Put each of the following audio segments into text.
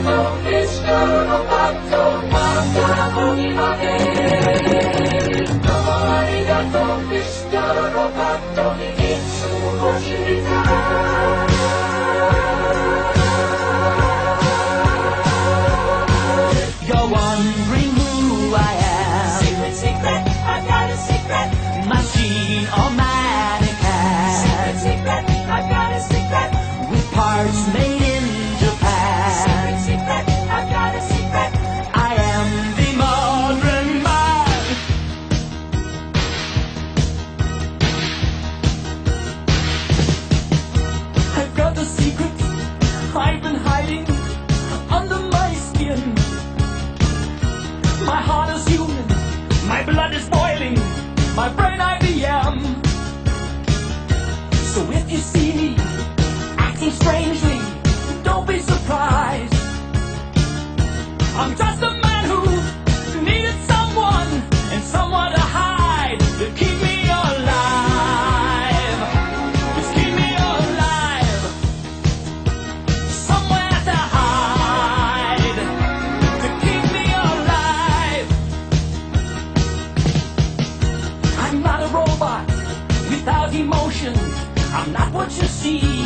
Mr. Roboto, Domo arigato, Mr. Roboto, Himitsu o Himita. You're wondering who I am. Secret, secret, I've got a secret. Machine or mannequin. Secret, secret, I've got a secret. With parts made in Japan. Secret, secret, I've got a secret. I am the modern man. I've got a secret I've been hiding under my skin. My heart is human, my blood is boiling, my brain IBM. So if you see me acting strangely, don't be surprised. I'm just a man who needed someone and someone to hide, to keep me alive. Just keep me alive. Somewhere to hide, to keep me alive. I'm not a robot without emotion. I'm not what you see.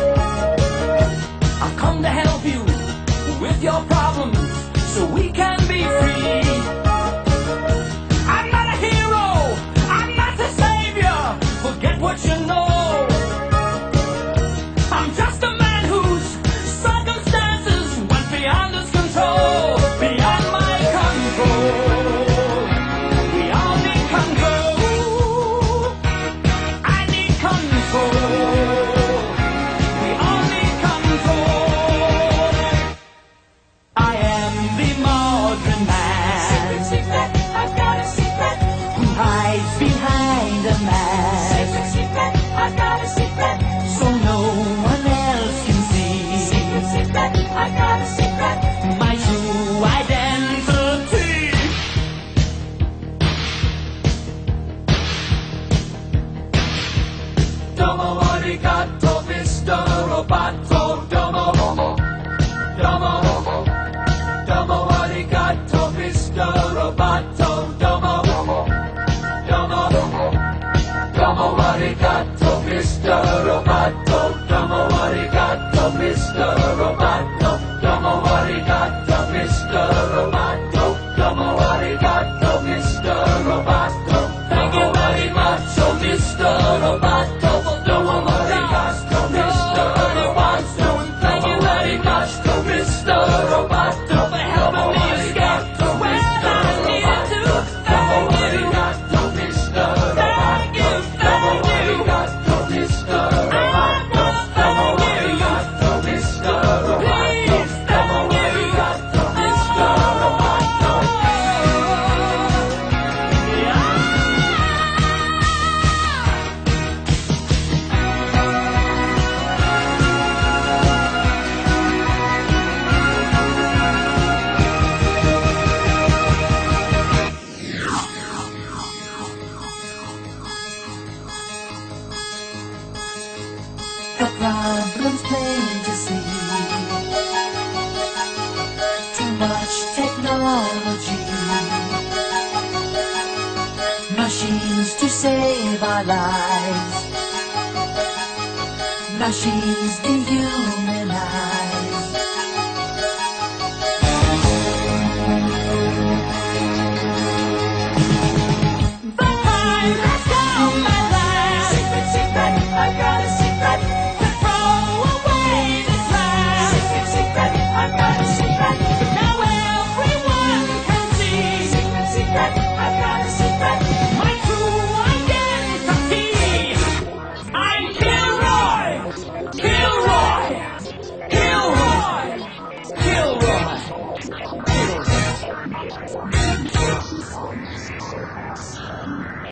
I've come to help you with your problems so we can be free. I'm not a hero, I'm not the savior. Forget what you know. I'm just a man whose circumstances went beyond his control, beyond my control. We all need control. I need control. We all need control. I am the modern man. Secret, secret, I've got a secret. Who hides behind a mask, Secret, secret, I've got a secret. so no one else can see Secret, secret, I've got a secret. my true identity. Domo arigato, Mr. Roboto. Domo, domo, domo arigato, Mr. Roboto. Domo, domo, domo arigato, Mr. Roboto. Domo arigato, Mr. Roboto. Domo arigato, Mr. Roboto. Domo arigato, Mr. Roboto. Thank you very much, oh Mr. Roboto. Domo arigato, Mr. Roboto. Thank you very much, oh Mr. Roboto, for helping me escape when I needed to. Thank you. Mr. Roboto. Domo arigato, Mr. Roboto. Domo arigato, Mr. Roboto. Domo arigato, Mr. Roboto. The problem's plain to see. Too much technology. Machines to save our lives. Machines dehumanize. The time has come at last. Secret, secret, I've got a secret. To throw away this last. Secret, secret, I've got a secret. Now everyone can see. Secret, secret, I've got a secret. My true identity. I'm Kilroy. Kilroy. Kilroy. Kilroy. Kilroy.